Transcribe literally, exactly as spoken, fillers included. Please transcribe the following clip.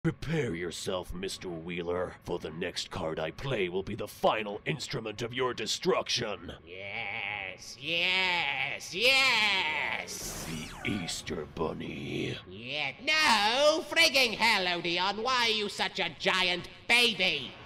Prepare yourself, Mister Wheeler, for the next card I play will be the final instrument of your destruction. Yes, yes, yes! The Easter Bunny. Yeah, no frigging hell, Odeon! Why are you such a giant baby?